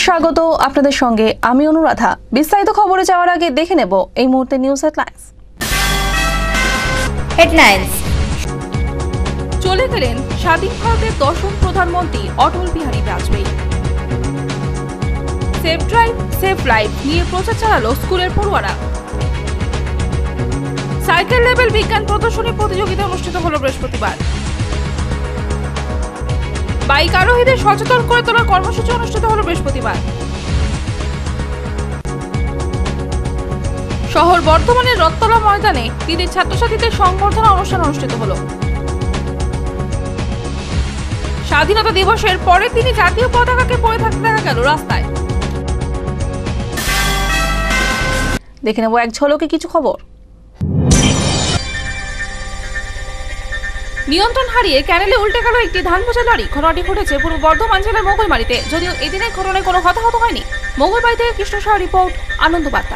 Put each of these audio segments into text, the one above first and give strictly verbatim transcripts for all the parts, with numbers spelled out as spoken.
স্বাগত আপনাদের সঙ্গে আমি অনুরাধা। বিস্তারিত খবরে যাওয়ার আগে দেখে নেব এই মুহূর্তে নিউজ হেডলাইন্স। হেডলাইন্স। চলে গেলেন স্বাধীন ভারতের দশম প্রধানমন্ত্রী Atal Bihari Vajpayee. Safe drive safe life নিয়ে প্রচার চালালো স্কুলের পড়ুয়ারা। সাইকেল লেভেল বিজ্ঞান প্রদর্শনী প্রতিযোগিতা অনুষ্ঠিত হলো বৃহস্পতিবার। বাইক আরোহীদের সচেতন করে তোলার কর্মসূচি অনুষ্ঠিত হলো বৃহস্পতিবার। শহর বর্ধমানের রথতলা ময়দানে তিন ছাত্রছাত্রীদের সংবর্ধনা অনুষ্ঠান অনুষ্ঠিত হলো। স্বাধীনতা দিবসের পরে তিনি জাতীয় পতাকাকে পরে থাকতে দেখা গেল রাস্তায়। দেখে নেব এক ঝলকে কিছু খবর। নিয়ন্ত্রণ হারিয়ে ক্যানেলে উল্টে গেল একটি ধান বোঝাই লরি। ঘটনাটি ঘটেছে পূর্ব বর্ধমান জেলার মঙ্গলবাড়িতে। যদিও এদিনের ঘটনায় কোনো হতাহত হয়নি। মঙ্গলবাড়ি থেকে কৃষ্ণ সাহা রিপোর্ট, আনন্দ বার্তা।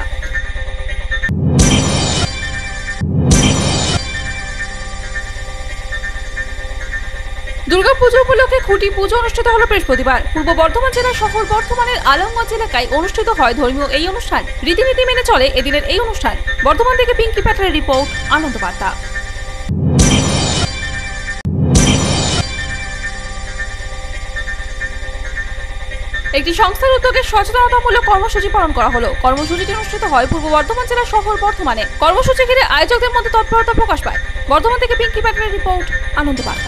দুর্গাপুজো উপলক্ষে খুঁটি পুজো অনুষ্ঠিত হলো বৃহস্পতিবার। পূর্ব বর্ধমান জেলার শহর বর্ধমানের আলমগঞ্জ এলাকায় অনুষ্ঠিত হয় ধর্মীয় এই অনুষ্ঠান। রীতিনীতি মেনে চলে এদিনের এই অনুষ্ঠান। বর্ধমান থেকে পিঙ্কি প্যাটারের রিপোর্ট, আনন্দ বার্তা। একটি সংস্থার উদ্যোগে সচেতনতামূলক কর্মসূচি পালন করা হলো। কর্মসূচিটি অনুষ্ঠিত হয় পূর্ব বর্ধমান জেলার শহর বর্ধমানে। কর্মসূচি ঘিরে আয়োজকদের মধ্যে তৎপরতা প্রকাশ পায়। বর্ধমান থেকে পিঙ্কি প্যাটারের রিপোর্ট, আনন্দ বার্তা।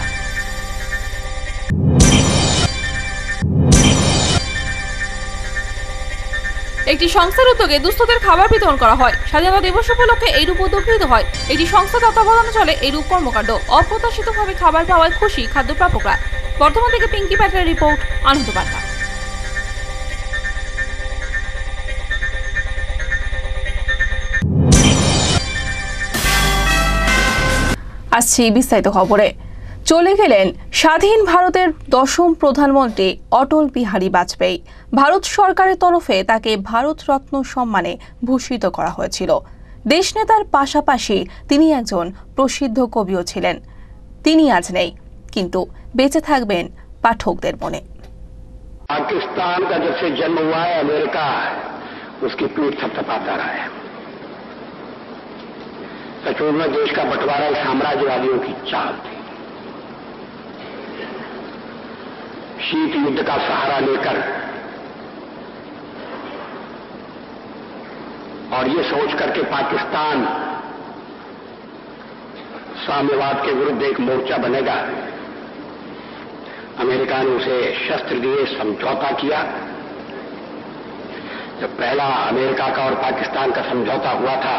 একটি সংস্থার উদ্যোগে দুস্থদের খাবার বিতরণ করা হয়। স্বাধীনতা দিবস উপলক্ষে এইরূপ উদ্যোগ গৃহীত হয়। একটি সংস্থা তত্ত্বাবধানে চলে এইরূপ কর্মকাণ্ড। অপ্রত্যাশিতভাবে খাবার পাওয়ায় খুশি খাদ্য প্রাপকরা। বর্ধমান থেকে পিঙ্কি প্যাটারের রিপোর্ট, আনন্দ বার্তা। আসছি বিস্তারিত খবরে। চলে গেলেন স্বাধীন ভারতের দশম প্রধানমন্ত্রী অটল বিহারী বাজপেয়ী। ভারত সরকারের তরফে তাকে ভারত রত্ন সম্মানে ভূষিত করা হয়েছিল। দেশনেতার পাশাপাশি তিনি একজন প্রসিদ্ধ কবিও ছিলেন। তিনি আজ নেই, কিন্তু বেঁচে থাকবেন পাঠকদের মনে। पाकिस्तान का जब से जन्म हुआ है अमेरिका उसकी पीठ थपथपाता रहा है। सचमुच में देश का बंटवारा साम्राज्यवादियों की चाल थी। शीत युद्ध का सहारा लेकर और ये सोच करके पाकिस्तान साम्यवाद के विरुद्ध एक मोर्चा बनेगा, अमेरिका ने उसे शस्त्र दिए, समझौता किया। जब पहला अमेरिका का और पाकिस्तान का समझौता हुआ था।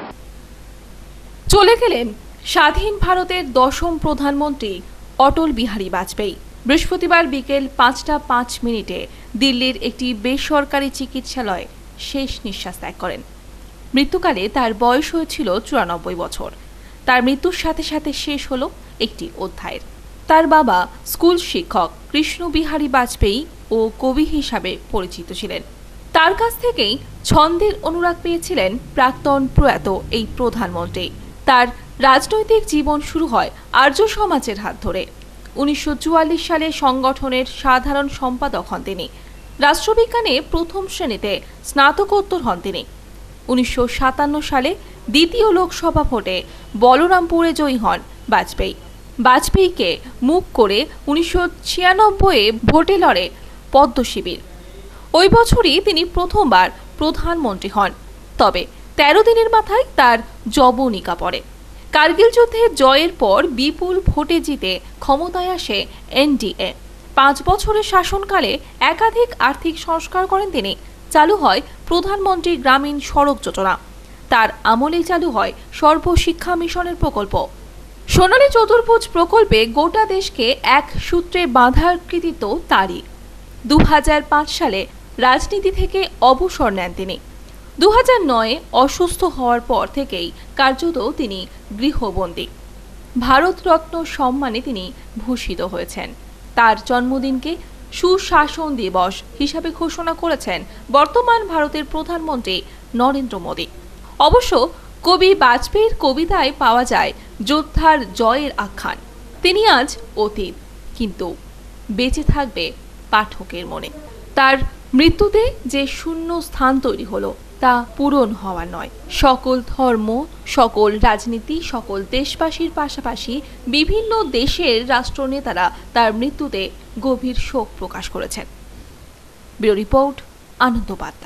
চলে গেলেন স্বাধীন ভারতের দশম প্রধানমন্ত্রী অটল বিহারী বাজপেয়ী। বৃহস্পতিবার বিকেল পাঁচটা পাঁচ মিনিটে দিল্লির একটি বেসরকারি চিকিৎসালয়ে শেষ নিঃশ্বাস ত্যাগ করেন। মৃত্যুকালে তার বয়স হয়েছিল চুরানব্বই বছর। তার মৃত্যুর সাথে সাথে শেষ হলো একটি অধ্যায়ের। তার বাবা স্কুল শিক্ষক কৃষ্ণ বিহারী বাজপেয়ী ও কবি হিসাবে পরিচিত ছিলেন। তার কাছ থেকেই ছন্দের অনুরাগ পেয়েছিলেন প্রাক্তন প্রয়াত এই প্রধানমন্ত্রী। তার রাজনৈতিক জীবন শুরু হয় আর্য সমাজের হাত ধরে। উনিশশো চুয়াল্লিশ সালে সংগঠনের সাধারণ সম্পাদক হন তিনি। রাষ্ট্রবিজ্ঞানে প্রথম শ্রেণীতে স্নাতকোত্তর হন তিনি। উনিশশো সাতান্ন সালে দ্বিতীয় লোকসভা ভোটে বলরামপুরে জয়ী হন বাজপেয়ী। বাজপেয়ীকে মুখ করে উনিশশো ছিয়ানব্বই ভোটে লড়ে পদ্ম শিবির। ওই বছরই তিনি প্রথমবার প্রধানমন্ত্রী হন। তবে তেরো দিনের মাথায় তার যবনিকা পড়ে। কার্গিল যুদ্ধে জয়ের পর বিপুল ভোটে জিতে ক্ষমতায় আসে এনডিএ। পাঁচ বছরের শাসনকালে একাধিক আর্থিক সংস্কার করেন তিনি। চালু হয় প্রধানমন্ত্রী গ্রামীণ সড়ক যোজনা। তার আমলেই চালু হয় সর্বশিক্ষা মিশনের প্রকল্প। সোনালী চতুর্ভুজ প্রকল্পে গোটা দেশকে এক সূত্রে বাঁধার কৃতিত্ব তারই। দু হাজার পাঁচ সালে রাজনীতি থেকে অবসর নেন তিনি। দু হাজার নয়ে অসুস্থ হওয়ার পর থেকেই কার্যত তিনি গৃহবন্দী। ভারত রত্ন সম্মানে তিনি ভূষিত হয়েছেন। তার জন্মদিনকে সুশাসন দিবস হিসাবে ঘোষণা করেছেন বর্তমান ভারতের প্রধানমন্ত্রী নরেন্দ্র মোদী। অবশ্য কবি বাজপেয়ীর কবিতায় পাওয়া যায় যোদ্ধার জয়ের আখ্যান। তিনি আজ অতীত, কিন্তু বেঁচে থাকবে পাঠকের মনে। তার মৃত্যুতে যে শূন্য স্থান তৈরি হলো তা পূরণ হওয়া নয়। সকল ধর্ম, সকল রাজনীতি, সকল দেশবাসীর পাশাপাশি বিভিন্ন দেশের রাষ্ট্রনেতারা তার মৃত্যুতে গভীর শোক প্রকাশ করেছেন। ব্যুরো রিপোর্ট, আনন্দ বার্তা।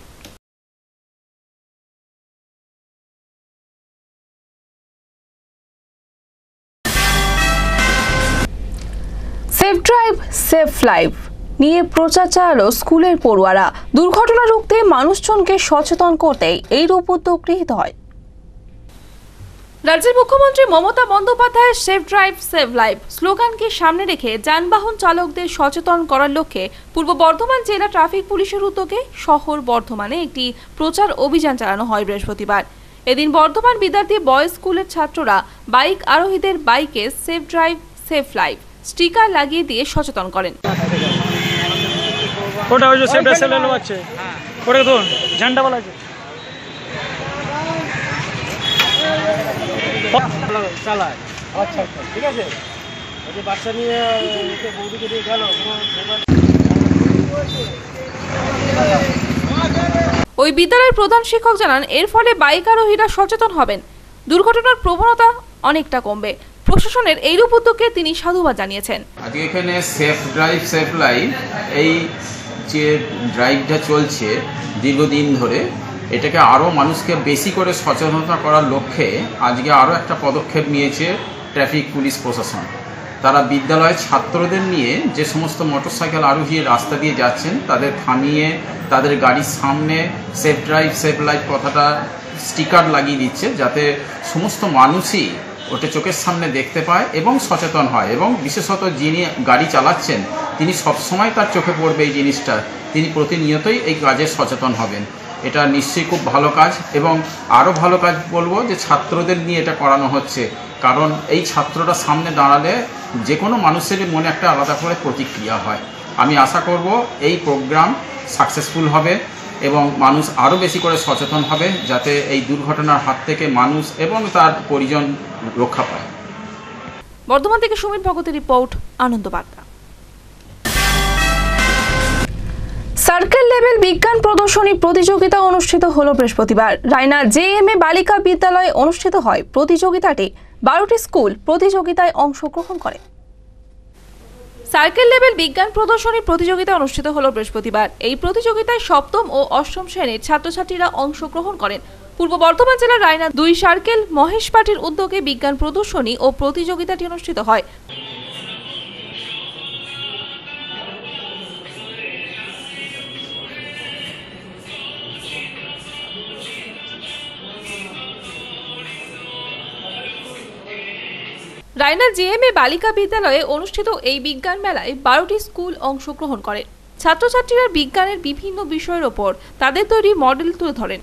সেফ ড্রাইভ সেফ লাইফ নিয়ে প্রচার চালালো স্কুলের পড়ুয়ারা। দুর্ঘটনা রুখতে মানুষজনকে সচেতন করতে এই রূপ উদ্যোগ গৃহীত হয়। রাজ্যের মুখ্যমন্ত্রী মমতা বন্দ্যোপাধ্যায়ের সেফ ড্রাইভ সেভ লাইফ স্লোগানকে সামনে রেখে যানবাহন চালকদের সচেতন করার লক্ষ্যে পূর্ব বর্ধমান জেলা ট্রাফিক পুলিশের উদ্যোগে শহর বর্ধমানে একটি প্রচার অভিযান চালানো হয় বৃহস্পতিবার। এদিন বর্ধমান বিদ্যার্থী বয়েজ স্কুলের ছাত্ররা বাইক আরোহীদের বাইকে safe drive safe life sticker লাগিয়ে দিয়ে সচেতন করেন। ওটা ওই যে সেফ ড্রাইভ সেভ লাইফ আছে, ওটা তো ঝান্ডা বলা আছে। চালায় আচ্ছা আচ্ছা ঠিক আছে। ওই যে বাচ্চা নিয়ে বৌদিকে দিয়ে গেল। ওই বিদ্যালয়ের প্রধান শিক্ষক জানান, এর ফলে বাইক আরোহীরা সচেতন হবেন, দুর্ঘটনার প্রবণতা অনেকটা কমবে। প্রশাসনের এইরূপ উদ্যোগকে তিনি সাধুবাদ জানিয়েছেন। আজকে এখানে সেফ ড্রাইভ সেফ লাইফ এই যে ড্রাইভটা চলছে দীর্ঘদিন ধরে, এটাকে আরও মানুষকে বেশি করে সচেতনতা করার লক্ষ্যে আজকে আরও একটা পদক্ষেপ নিয়েছে ট্রাফিক পুলিশ প্রশাসন। তারা বিদ্যালয়ের ছাত্রদের নিয়ে যে সমস্ত মোটরসাইকেল আরোহী রাস্তা দিয়ে যাচ্ছেন তাদের থামিয়ে তাদের গাড়ির সামনে সেফ ড্রাইভ সেফ লাইফ কথাটা স্টিকার লাগিয়ে দিচ্ছে, যাতে সমস্ত মানুষই ওটা চোখের সামনে দেখতে পায় এবং সচেতন হয়। এবং বিশেষত যিনি গাড়ি চালাচ্ছেন তিনি সবসময় তার চোখে পড়বে এই জিনিসটা, তিনি প্রতিনিয়তই এই কাজে সচেতন হবেন। এটা নিশ্চয়ই খুব ভালো কাজ, এবং আরও ভালো কাজ বলবো যে ছাত্রদের নিয়ে এটা করানো হচ্ছে, কারণ এই ছাত্ররা সামনে দাঁড়ালে যে কোনো মানুষেরই মনে একটা আলাদা করে প্রতিক্রিয়া হয়। আমি আশা করব এই প্রোগ্রাম সাকসেসফুল হবে এবং মানুষ আরও বেশি করে সচেতন হবে, যাতে এই দুর্ঘটনার হাত থেকে মানুষ এবং তার পরিজন রক্ষা পায়। বর্ধমান থেকে সুমিত ভগতের রিপোর্ট, আনন্দ বার্তা। সার্কেল লেভেল বিজ্ঞান প্রদর্শনী প্রতিযোগিতা অনুষ্ঠিত হলো বৃহস্পতিবার। রায়না জে এম এ বালিকা বিদ্যালয়ে অনুষ্ঠিত হয় প্রতিযোগিতাটি। বারোটি স্কুল প্রতিযোগিতায় অংশগ্রহণ করে। সার্কেল লেভেল বিজ্ঞান প্রদর্শনী প্রতিযোগিতা অনুষ্ঠিত হলো বৃহস্পতিবার। এই প্রতিযোগিতায় সপ্তম ও অষ্টম শ্রেণীর ছাত্রছাত্রীরা অংশগ্রহণ করেন। পূর্ব বর্ধমান জেলার রায়না দুই সার্কেল মহেশ পাটির উদ্যোগে বিজ্ঞান প্রদর্শনী ও প্রতিযোগিতাটি অনুষ্ঠিত হয়। রায়না জে এম এ বালিকা বিদ্যালয়ে অনুষ্ঠিত এই বিজ্ঞান মেলায় বারোটি স্কুল অংশগ্রহণ করে। ছাত্রছাত্রীরা বিজ্ঞানের বিভিন্ন বিষয়ের ওপর তাদের তৈরি মডেল তুলে ধরেন।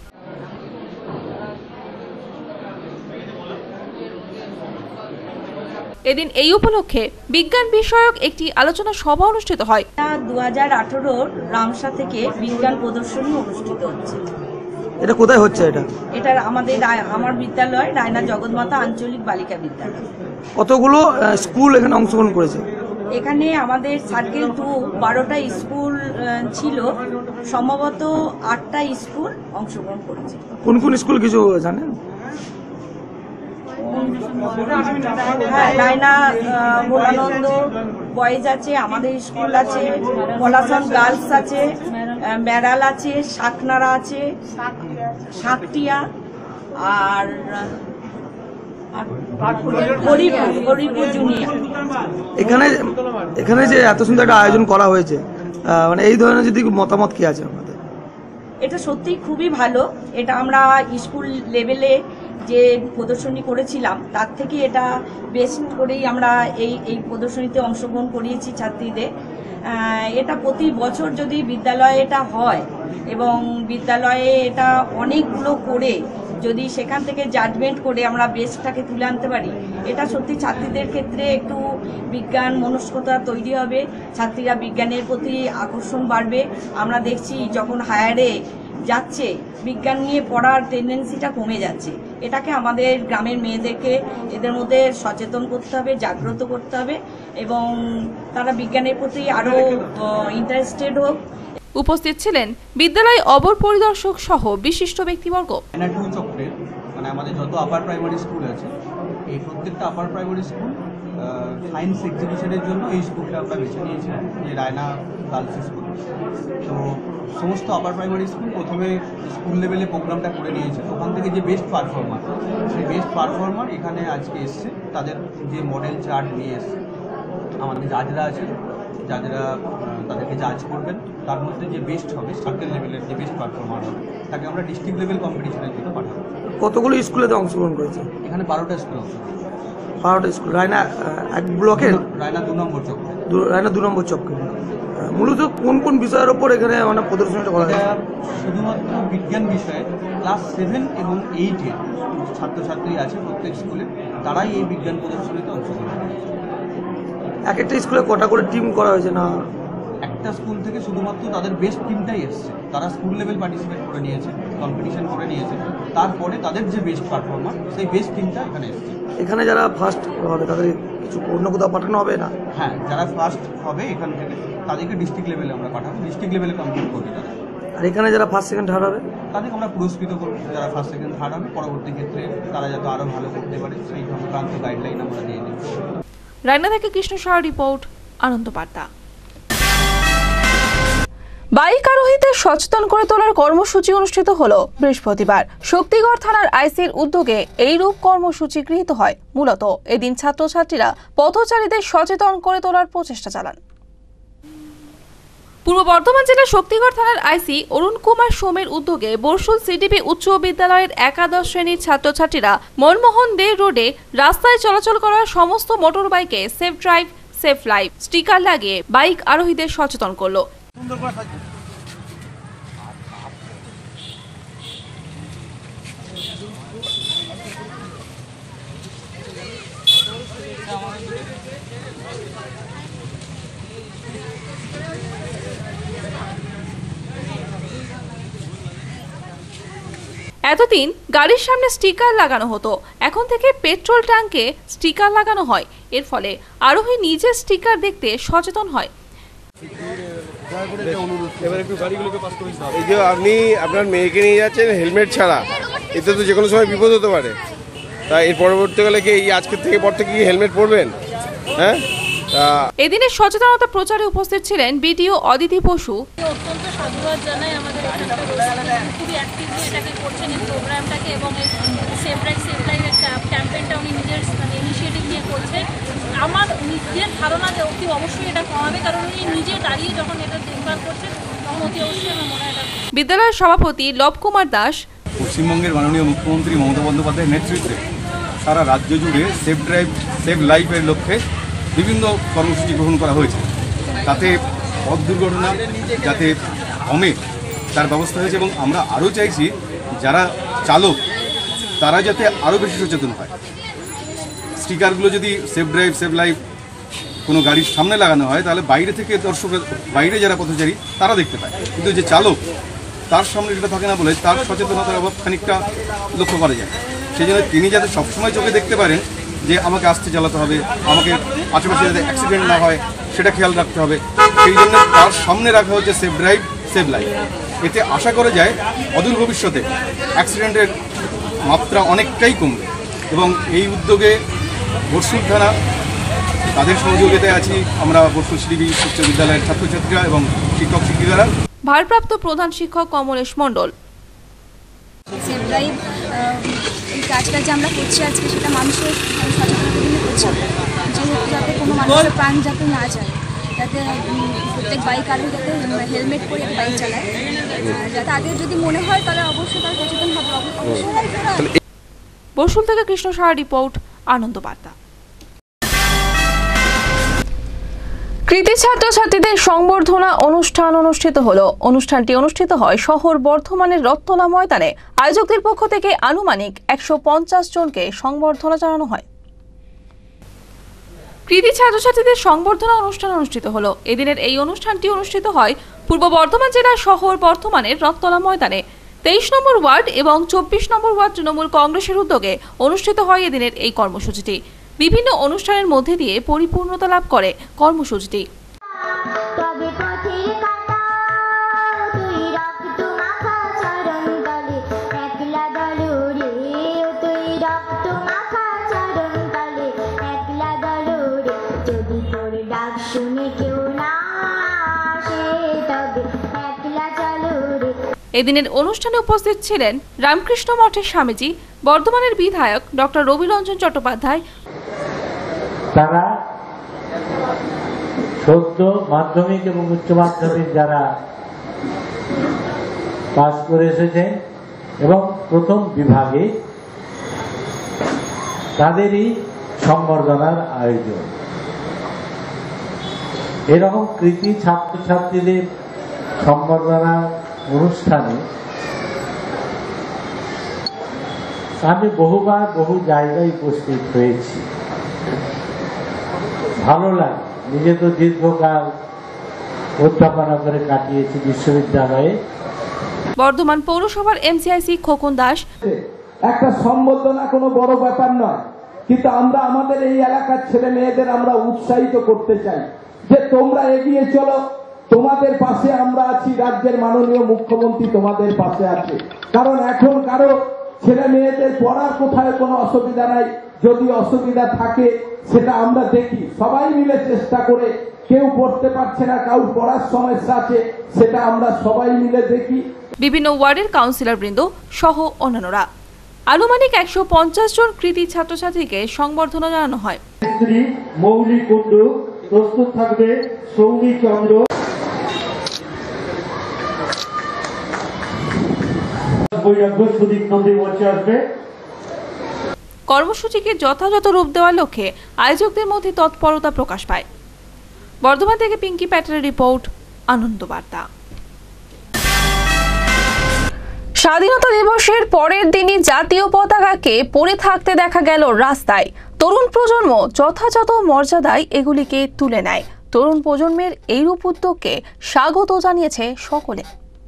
এদিন এই উপলক্ষে বিজ্ঞান বিষয়ক একটি আলোচনা সভা অনুষ্ঠিত হয়। দু হাজার আঠারোর রামসা থেকে বিজ্ঞান প্রদর্শনী অনুষ্ঠিত হচ্ছে। এটা কোথায় হচ্ছে? এটা এটা আমাদের আমার বিদ্যালয় রায়না জগৎমাতা আঞ্চলিক বালিকা বিদ্যালয়। কতগুলো স্কুল এখানে অংশগ্রহণ করেছে? এখানে আমাদের সার্কেল টু বারোটা স্কুল ছিল, সম্ভবত আটটা স্কুল অংশগ্রহণ করেছে। কোন কোন স্কুল কিছু জানেন? হ্যাঁ, রায়না ভোলানন্দ বয়েজ আছে, আমাদের স্কুল আছে, পলাশন গার্লস আছে, মেরাল আছে, শাকনারা আছে, শাকটিয়া, আর হরিপুর জুনিয়র। এখানে এখানে যে এত সুন্দর একটা আয়োজন করা হয়েছে, মানে এই ধরনের যদি মতামত কি আছে আমাদের? এটা সত্যিই খুবই ভালো। এটা আমরা স্কুল লেভেলে যে প্রদর্শনী করেছিলাম তার থেকে এটা বেস্ট করেই আমরা এই এই প্রদর্শনীতে অংশগ্রহণ করিয়েছি ছাত্রীদের। এটা প্রতি বছর যদি বিদ্যালয়ে এটা হয় এবং বিদ্যালয়ে এটা অনেকগুলো করে যদি সেখান থেকে জাজমেন্ট করে আমরা বেস্টটাকে তুলে আনতে পারি, এটা সত্যি ছাত্রীদের ক্ষেত্রে একটু বিজ্ঞান মনস্কতা তৈরি হবে, ছাত্রীরা বিজ্ঞানের প্রতি আকর্ষণ বাড়বে। আমরা দেখছি যখন হায়ারে যাচ্ছে বিজ্ঞান নিয়ে পড়ার টেন্ডেন্সিটা কমে যাচ্ছে। এটাকে আমাদের গ্রামের মেয়েদেরকে এদের মধ্যে সচেতন করতে হবে, জাগ্রত করতে হবে এবং তারা বিজ্ঞানের প্রতি আরও ইন্টারেস্টেড হোক। উপস্থিত ছিলেন বিদ্যালয় অবর পরিদর্শক সহ বিশিষ্ট ব্যক্তিবর্গ। টু চক্রের মানে আমাদের যত আপার প্রাইমারি স্কুল আছে এই প্রত্যেকটা আপার প্রাইমারি স্কুল সায়েন্স এক্সিবিশনের জন্য এই স্কুলটা আমরা বেছে নিয়েছিলাম, যে রায়না গার্লস স্কুল। তো সমস্ত আপার প্রাইমারি স্কুল প্রথমে স্কুল লেভেলে প্রোগ্রামটা করে নিয়েছে, ওখান থেকে যে বেস্ট পারফর্মার সেই বেস্ট পারফর্মার এখানে আজকে এসছে, তাদের যে মডেল চার্ট নিয়ে এসছে। আমাদের জাজরা আছে, জাজরা তাদেরকে জাজ করবেন, তার মধ্যে যে বেস্ট হবে সার্কেল লেভেলের যে বেস্ট পারফর্মার হবে তাকে আমরা ডিস্ট্রিক্ট লেভেল কম্পিটিশনের জন্য পাঠাবো। কতগুলো স্কুলেতে অংশগ্রহণ করেছে? এখানে বারোটা স্কুল আছে। বারোটা স্কুল রায়না এক ব্লকের? রায়না দু নম্বর চক্রে। রায়না দু নম্বর চক্রে। মূলত কোন কোন বিষয়ের ওপর এখানে মানে প্রদর্শনীটা করা যায়? শুধুমাত্র বিজ্ঞান বিষয়ে ক্লাস সেভেন এবং এইটের ছাত্রছাত্রী আছে প্রত্যেক স্কুলে, তারাই এই বিজ্ঞান প্রদর্শনীতে অংশগ্রহণ করেছে। এক একটা স্কুলে কটা করে টিম করা হয়েছে? না, একটা স্কুল থেকে শুধুমাত্র তাদের বেস্ট টিমটাই এসছে, তারা স্কুল লেভেল পার্টিসিপেট করে নিয়েছে, কম্পিটিশন করে নিয়েছে, তারপরে তাদের যে বেস্ট পারফর্মার সেই বেস্ট টিমটা এখানে এসছে। এখানে যারা ফার্স্ট হবে তাদের কিছু অন্য কোথাও পাঠানো হবে না? হ্যাঁ, যারা ফার্স্ট হবে এখান থেকে তাদেরকে ডিস্ট্রিক্ট লেভেলে আমরা পাঠাবো, ডিস্ট্রিক্ট লেভেলে কমপ্লিট করবে তারা। আর এখানে যারা ফার্স্ট সেকেন্ড থার্ড হবে তাদেরকে আমরা পুরস্কৃত করবো, যারা ফার্স্ট সেকেন্ড থার্ড হবে পরবর্তী ক্ষেত্রে তারা যাতে আরও ভালো করতে পারে সেই সংক্রান্ত গাইডলাইন আমরা দিয়ে দিই। রায়না থেকে কৃষ্ণ সাহা রিপোর্ট, আনন্দ বার্তা। বাইক আরোহীদের সচেতন করে তোলার কর্মসূচি অনুষ্ঠিত হলো বৃহস্পতিবার। শক্তিগড় থানার আইসির উদ্যোগে এইরূপ কর্মসূচি গৃহীত হয়। মূলত এদিন ছাত্রছাত্রীরা পথচারীদের সচেতন করে তোলার প্রচেষ্টা চালান। পূর্ব বর্ধমান জেলার শক্তিগড় থানার আইসি অরুণ কুমার সোমের উদ্যোগে বরশুল সিডিপি উচ্চ বিদ্যালয়ের একাদশ শ্রেণীর ছাত্রছাত্রীরা মনমোহন দে রোডে রাস্তায় চলাচল করা সমস্ত মোটর বাইকে safe drive safe life sticker লাগিয়ে বাইক আরোহীদের সচেতন করলো। এতদিন গাড়ির সামনে স্টিকার লাগানো হতো, এখন থেকে পেট্রোল ট্যাঙ্কে স্টিকার লাগানো হয়। এর ফলে আরোহী নিজে স্টিকার দেখতে সচেতন হয়। এই যে আপনি আপনার মেয়েকে নিয়ে যাচ্ছেন হেলমেট ছাড়া, এতে তো যে কোনো সময় বিপদ হতে পারে। তাই এর পরবর্তীকালে কি এই আজকের থেকে পর থেকে কি হেলমেট পরবেন? হ্যাঁ, এদিনের সচেতনতা প্রচারে উপস্থিত ছিলেন বিডিও অদিতি বসু। অত্যন্ত সাধুবাদ জানাই আমাদের খুবই অ্যাক্টিভলি এটাকে করছেন এই প্রোগ্রামটাকে, এবং এই সেফ ড্রাইভ সেফ লাইফ একটা ক্যাম্পেইনটা উনি নিজের মানে ইনিশিয়েটিভ নিয়ে করছেন। আমার নিজের ধারণা যে অতি অবশ্যই এটা কমাবে, কারণ উনি নিজে দাঁড়িয়ে যখন এটা দেখভাল করছেন তখন অতি অবশ্যই আমার মনে হয় এটা। বিদ্যালয়ের সভাপতি লব কুমার দাস। পশ্চিমবঙ্গের মাননীয় মুখ্যমন্ত্রী মমতা বন্দ্যোপাধ্যায়ের নেতৃত্বে সারা রাজ্য জুড়ে সেফ ড্রাইভ সেফ লাইফের লক্ষ্যে বিভিন্ন কর্মসূচি গ্রহণ করা হয়েছে। তাতে পথ দুর্ঘটনা যাতে কমে তার ব্যবস্থা হয়েছে, এবং আমরা আরও চাইছি যারা চালক তারা যাতে আরও বেশি সচেতন হয়। স্টিকারগুলো যদি সেফ ড্রাইভ সেফ লাইফ কোনো গাড়ির সামনে লাগানো হয় তাহলে বাইরে থেকে দর্শকের বাইরে যারা পথচারী তারা দেখতে পায়, কিন্তু যে চালক তার সামনে যেটা থাকে না বলে তার সচেতনতার অভাব খানিকটা লক্ষ্য করা যায়। সেই জন্য তিনি যাতে সবসময় চোখে দেখতে পারেন যে আমাকে আস্তে চালাতে হবে, আমাকে আশেপাশে যাতে অ্যাক্সিডেন্ট না হয় সেটা খেয়াল রাখতে হবে, সেই জন্য তার সামনে রাখা হচ্ছে সেফ ড্রাইভ সেফ লাইফ। এতে আশা করা যায় অদূর ভবিষ্যতে অ্যাক্সিডেন্টের মাত্রা অনেকটাই কমবে, এবং এই উদ্যোগে বরশুল থানা তাদের সহযোগিতায় আছি আমরা, বরশুল সিডিপি উচ্চ বিদ্যালয়ের ছাত্রছাত্রীরা এবং শিক্ষক শিক্ষিকারা। ভারপ্রাপ্ত প্রধান শিক্ষক কমলেশ মণ্ডল। সেফ ড্রাইভ এই কাজটা যে আমরা করছি আজকে সেটা মানুষের সচেতনতার জন্য করছি, যেহেতু যাতে কোনো মানুষের প্রাণ যাতে না যায়, যাতে প্রত্যেক বাইক আরোহী যাতে হেলমেট পরে বাইক চালায়, যাতে তাদের যদি মনে হয় তাহলে অবশ্যই তারা সচেতন হবে। অবশ্যই। বরশুল থেকে কৃষ্ণ সাহা রিপোর্ট, আনন্দ বার্তা। কৃতি ছাত্রছাত্রীদের সংবর্ধনা অনুষ্ঠান অনুষ্ঠিত হলো। অনুষ্ঠানটি অনুষ্ঠিত হয় শহর বর্ধমানের রথতলা ময়দানে। আয়োজকদের পক্ষ থেকে আনুমানিক একশো পঞ্চাশ জনকে সংবর্ধনা জানানো হয়। কৃতি ছাত্রছাত্রীদের সংবর্ধনা অনুষ্ঠান অনুষ্ঠিত হলো। এদিনের এই অনুষ্ঠানটি অনুষ্ঠিত হয় পূর্ব বর্ধমান জেলার শহর বর্ধমানের রথতলা ময়দানে। তেইশ নম্বর ওয়ার্ড এবং চব্বিশ নম্বর ওয়ার্ড তৃণমূল কংগ্রেসের উদ্যোগে অনুষ্ঠিত হয় এদিনের এই কর্মসূচিটি। বিভিন্ন অনুষ্ঠানের মধ্যে দিয়ে পরিপূর্ণতা লাভ করে কর্মসূচিটি। এদিনের অনুষ্ঠানে উপস্থিত ছিলেন রামকৃষ্ণ মঠের স্বামীজি, বর্ধমানের বিধায়ক ডক্টর রবি রঞ্জন চট্টোপাধ্যায়। তারা সদ্য মাধ্যমিক এবং উচ্চ মাধ্যমিক যারা পাস করে এসেছেন এবং প্রথম বিভাগে তাদেরই সম্বর্ধনার আয়োজন। এরকম কৃতি ছাত্রছাত্রীদের সম্বর্ধনা অনুষ্ঠানে আমি বহুবার বহু জায়গায় উপস্থিত হয়েছি। ভালো লাগে, নিজে তো দীর্ঘকাল অধ্যাপনা করে কাটিয়েছি বিশ্ববিদ্যালয়ে। বর্ধমান পৌরসভার এমসিআইসি খোকন দাস, একটা সম্বর্ধনা কোনো বড় ব্যাপার নয়, কিন্তু আমরা আমাদের এই এলাকার ছেলে মেয়েদের আমরা উৎসাহিত করতে চাই যে তোমরা এগিয়ে চলো, তোমাদের পাশে আমরা আছি, রাজ্যের মাননীয় মুখ্যমন্ত্রী তোমাদের পাশে আছে। কারণ এখন কারো ছেলে মেয়েদের পড়ার কোথায় কোনো অসুবিধা নাই, যদি অসুবিধা থাকে সেটা আমরা দেখি, সবাই মিলে চেষ্টা করে, কেউ পড়তে পারছে না, কারোর পড়ার সমস্যা আছে, সেটা আমরা সবাই মিলে দেখি। বিভিন্ন ওয়ার্ডের কাউন্সিলর বৃন্দ সহ অন্যান্যরা আনুমানিক একশো পঞ্চাশ জন কৃতি ছাত্রছাত্রীকে সংবর্ধনা জানানো হয়। মৌলি কুণ্ডু প্রস্তুত থাকবে, সৌমি চন্দ্র আসবে। কর্মসূচিকে যথাযথ রূপ দেওয়ার লক্ষ্যে আয়োজকদের মধ্যে তৎপরতা প্রকাশ পায়। বর্ধমান থেকে পিঙ্কি প্যাটেলের রিপোর্ট, আনন্দ বার্তা। স্বাধীনতা দিবসের পরের দিনই জাতীয় পতাকাকে পরে থাকতে দেখা গেল রাস্তায়। তরুণ প্রজন্ম যথাযথ মর্যাদায় এগুলিকে তুলে নেয়। তরুণ প্রজন্মের এইরূপ উদ্যোগকে স্বাগত জানিয়েছে সকলে।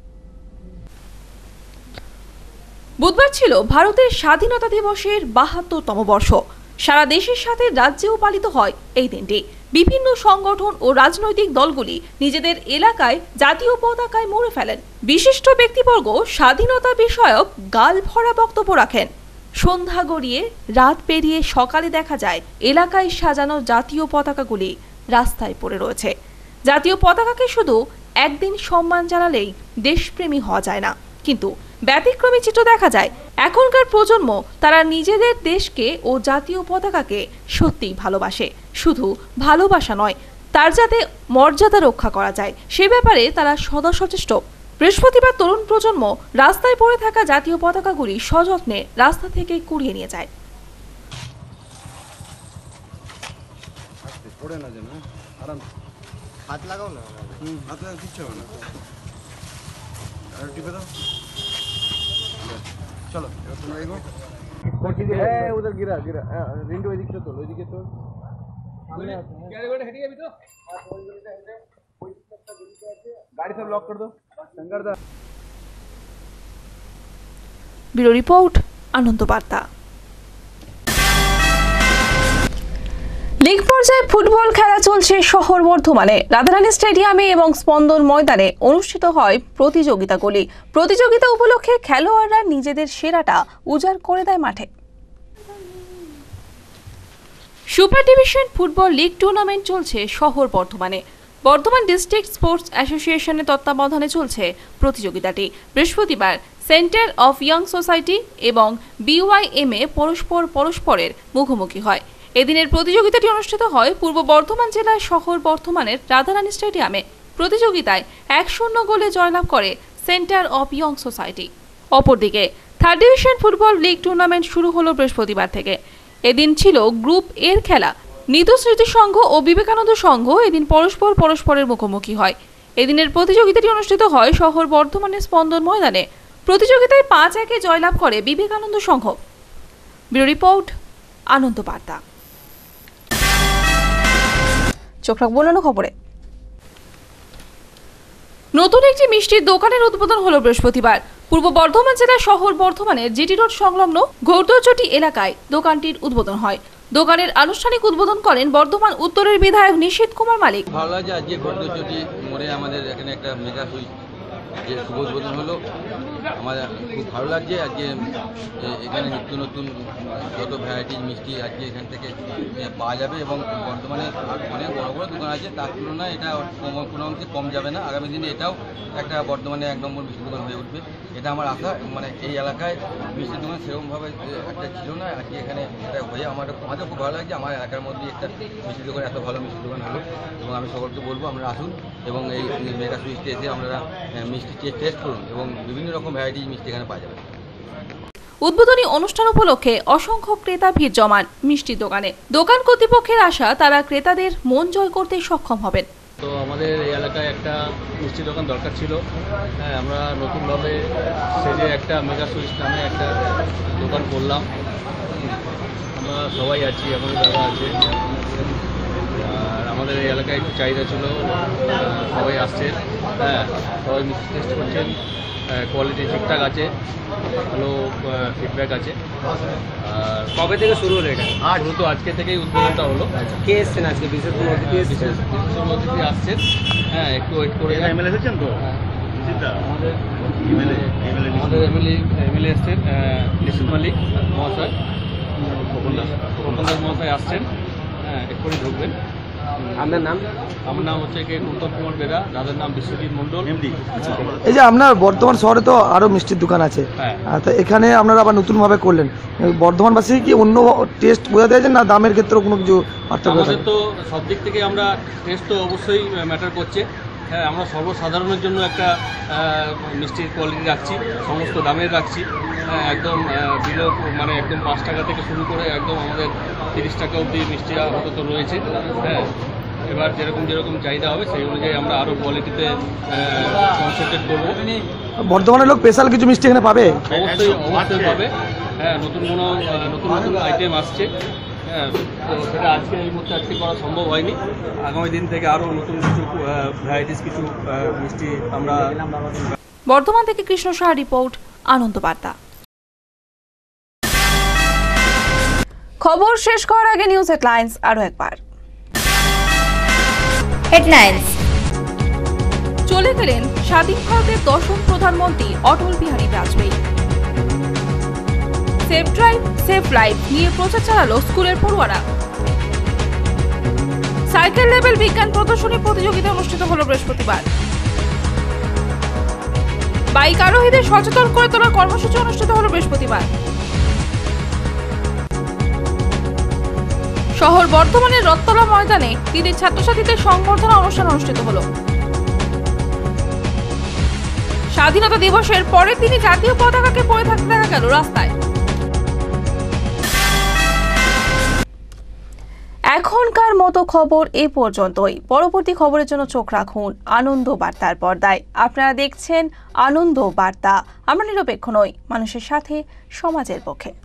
বুধবার ছিল ভারতের স্বাধীনতা দিবসের বাহাত্তরতম বর্ষ। সারা দেশের সাথে রাজ্যেও পালিত হয় এই দিনটি। বিভিন্ন সংগঠন ও রাজনৈতিক দলগুলি নিজেদের এলাকায় জাতীয় পতাকায় মুড়ে ফেলেন। বিশিষ্ট ব্যক্তিবর্গ স্বাধীনতা বিষয়ক গাল ভরা বক্তব্য রাখেন। সন্ধ্যা গড়িয়ে রাত পেরিয়ে সকালে দেখা যায় এলাকায় সাজানো জাতীয় পতাকাগুলি রাস্তায় পড়ে রয়েছে। জাতীয় পতাকাকে শুধু একদিন সম্মান জানালেই দেশপ্রেমী হওয়া যায় না, কিন্তু ব্যতিক্রমী চিত্র দেখা যায়। এখনকার প্রজন্ম তারা নিজেদের দেশকে ও জাতীয় পতাকাকে সত্যিই ভালোবাসে। শুধু ভালোবাসা নয়, তার যাতে মর্যাদা রক্ষা করা যায় সে ব্যাপারে তারা সদা সচেষ্ট। বৃহস্পতিবার তরুণ প্রজন্ম রাস্তায় পড়ে থাকা জাতীয় পতাকাগুলি সযত্নে রাস্তা থেকে কুড়িয়ে নিয়ে যায়। চলো তোমরা এগো, উধর গিরা গিরা রিন্টু এদিকে তো ওইদিকে তো সামনে আছে, হেঁটে যাবি তো, গাড়ি সব লক করে দাও। শঙ্কর দা। Bureau report, Ananda Barta. League পর্যায়ে ফুটবল খেলা চলছে শহর বর্ধমানে। রাধারানী স্টেডিয়ামে এবং স্পন্দন ময়দানে অনুষ্ঠিত হয় প্রতিযোগিতাগুলি। প্রতিযোগিতা উপলক্ষে খেলোয়াড়রা নিজেদের সেরাটা উজাড় করে দেয় মাঠে। Super division football league tournament চলছে শহর বর্ধমানে। বর্ধমান ডিস্ট্রিক্ট স্পোর্টস অ্যাসোসিয়েশনের তত্ত্বাবধানে চলছে প্রতিযোগিতাটি। বৃহস্পতিবার সেন্টার অফ ইয়াং সোসাইটি এবং বিওয়াইএমএ পরস্পর পরস্পরের মুখোমুখি হয়। এদিনের প্রতিযোগিতাটি অনুষ্ঠিত হয় পূর্ব বর্ধমান জেলার শহর বর্ধমানের রাধারানী স্টেডিয়ামে। প্রতিযোগিতায় এক শূন্য গোলে জয়লাভ করে সেন্টার অফ ইয়ং সোসাইটি। অপরদিকে third division football league tournament শুরু হলো বৃহস্পতিবার থেকে। এদিন ছিল গ্রুপ এর খেলা। নিতু স্মৃতি সংঘ ও বিবেকানন্দ সংঘ এদিন পরস্পর পরস্পরের মুখোমুখি হয়। এদিনের প্রতিযোগিতাটি অনুষ্ঠিত হয় শহর বর্ধমানের স্পন্দন ময়দানে। প্রতিযোগিতায় পাঁচ একে জয়লাভ করে বিবেকানন্দ সংঘ। Bureau report, Ananda Barta. চোখ রাখবো অন্যান্য খবরে। নতুন একটি মিষ্টির দোকানের উদ্বোধন হলো বৃহস্পতিবার। পূর্ব বর্ধমান জেলার শহর বর্ধমানের জিটি রোড সংলগ্ন ঘৌরদচটি এলাকায় দোকানটির উদ্বোধন হয়। দোকানের আনুষ্ঠানিক উদ্বোধন করেন বর্ধমান উত্তরের বিধায়ক নিশীথ কুমার মালিক। ভালো লাগে আজকে ঘৌরদচটি মোড়ে আমাদের এখানে একটা মেগা সুইচ যে শুভ উদ্বোধন হলো, আমার খুব ভালো লাগছে। আজকে এখানে নিত্য নতুন যত ভ্যারাইটিস মিষ্টি আজকে এখান থেকে পাওয়া যাবে এবং বর্তমানে অনেক বড় বড় দোকান আছে, তার তুলনায় এটা কোনো অংশে কম যাবে না। আগামী দিনে এটাও একটা বর্তমানে এক নম্বর মিষ্টি দোকান হয়ে উঠবে, এটা আমার আশা। মানে এই এলাকায় মিষ্টি দোকান সেরকমভাবে একটা ছিল না, আজকে এখানে এটা হয়ে আমার আমাদের খুব ভালো লাগছে। আমার এলাকার মধ্যে একটা মিষ্টি দোকান, এত ভালো মিষ্টি দোকান হলো এবং আমি সকলকে বলবো আমরা আসুন এবং এই মেগা সুইটসে এসে আপনারা মিষ্টি টেস্ট করুন এবং বিভিন্ন রকম ভ্যারাইটিস মিষ্টি এখানে পাওয়া যাবে। উদ্বোধনী অনুষ্ঠান উপলক্ষে অসংখ্য ক্রেতা ভিড় জমান মিষ্টির দোকানে। দোকান কর্তৃপক্ষের আশা তারা ক্রেতাদের মন জয় করতে সক্ষম হবেন। তো আমাদের এই এলাকায় একটা মিষ্টি দোকান দরকার ছিল। হ্যাঁ, আমরা নতুনভাবে সেজে একটা মেগা সুইটস নামে একটা দোকান করলাম। আমরা সবাই আছি, আমাদের দাদা আছে, আর আমাদের এই এলাকায় একটু চাহিদা ছিল, সবাই আসছে। হ্যাঁ, সবাই মিষ্টি টেস্ট করছেন, কোয়ালিটি ঠিকঠাক আছে, ভালো ফিডব্যাক আছে। আর কবে থেকে শুরু হলো এটা? শুরু তো আজকে থেকেই উদ্বোধনটা হলো। কে এসছেন আজকে? বিশেষ কোনো অতিথি বিশেষ বিশেষ অতিথি আসছেন। হ্যাঁ, একটু ওয়েট করে এমএলএ এসেছেন তো? আমাদের আমাদের এমএলএ এমএলএ এসছেন, নিশিত মালিক মহাশয়, খোকন দাস মহাশয় আসছেন। হ্যাঁ, এক্ষুনি ঢুকবেন। আপনার নাম? আমার নাম হচ্ছে কে কুন্তল কুমার বেরা, দাদার নাম বিশ্বজিৎ মণ্ডল, এমডি। এই যে আপনার বর্ধমান শহরে তো আরো মিষ্টির দোকান আছে, তো এখানে আপনারা আবার নতুন ভাবে করলেন, বর্ধমানবাসী কি অন্য টেস্ট বোঝাতে চাইছেন না দামের ক্ষেত্রে কোনো কিছু পার্থক্য? আমাদের তো সব দিক থেকে আমরা টেস্ট তো অবশ্যই ম্যাটার করছে। হ্যাঁ, আমরা সর্বসাধারণের জন্য একটা মিষ্টির কোয়ালিটি রাখছি, সমস্ত দামের রাখছি। হ্যাঁ, একদম বিলো মানে একদম পাঁচ টাকা থেকে শুরু করে একদম আমাদের তিরিশ টাকা অবধি মিষ্টি আপাতত রয়েছে। হ্যাঁ, এবার যেরকম যেরকম চাহিদা হবে সেই অনুযায়ী আমরা আরও কোয়ালিটিতে কনসেন্ট্রেট করবো। বর্ধমানের লোক স্পেশাল কিছু মিষ্টি এখানে পাবে? অবশ্যই অবশ্যই পাবে। হ্যাঁ, নতুন কোনো নতুন নতুন আইটেম আসছে। হ্যাঁ, তো সেটা আজকে এই মুহূর্তে আজকে করা সম্ভব হয়নি। আগামী দিন থেকে আরও নতুন কিছু ভ্যারাইটিস কিছু মিষ্টি আমরা। বর্ধমান থেকে কৃষ্ণ সাহা রিপোর্ট, আনন্দ বার্তা। খবর শেষ করার আগে নিউজ হেডলাইন্স আরো একবার। হেডলাইন্স। চলে গেলেন স্বাধীন ভারতের দশম প্রধানমন্ত্রী Atal Bihari Vajpayee. Safe drive safe life নিয়ে প্রচার চালালো স্কুলের পড়ুয়ারা। সাইকেল লেভেল বিজ্ঞান প্রদর্শনী প্রতিযোগিতা অনুষ্ঠিত হলো বৃহস্পতিবার। বাইক আরোহীদের সচেতন করে তোলার কর্মসূচি অনুষ্ঠিত হলো বৃহস্পতিবার। শহর বর্ধমানের রথতলা ময়দানে দিদির ছাত্রছাত্রীদের সংবর্ধনা অনুষ্ঠান অনুষ্ঠিত হলো। স্বাধীনতা দিবসের পরের দিনই জাতীয় পতাকাকে পরে থাকতে দেখা গেল রাস্তায়। এখনকার মতো খবর এ পর্যন্তই। পরবর্তী খবরের জন্য চোখ রাখুন আনন্দ বার্তার পর্দায়। আপনারা দেখছেন আনন্দ বার্তা। আমরা নিরপেক্ষ নই, মানুষের সাথে, সমাজের পক্ষে।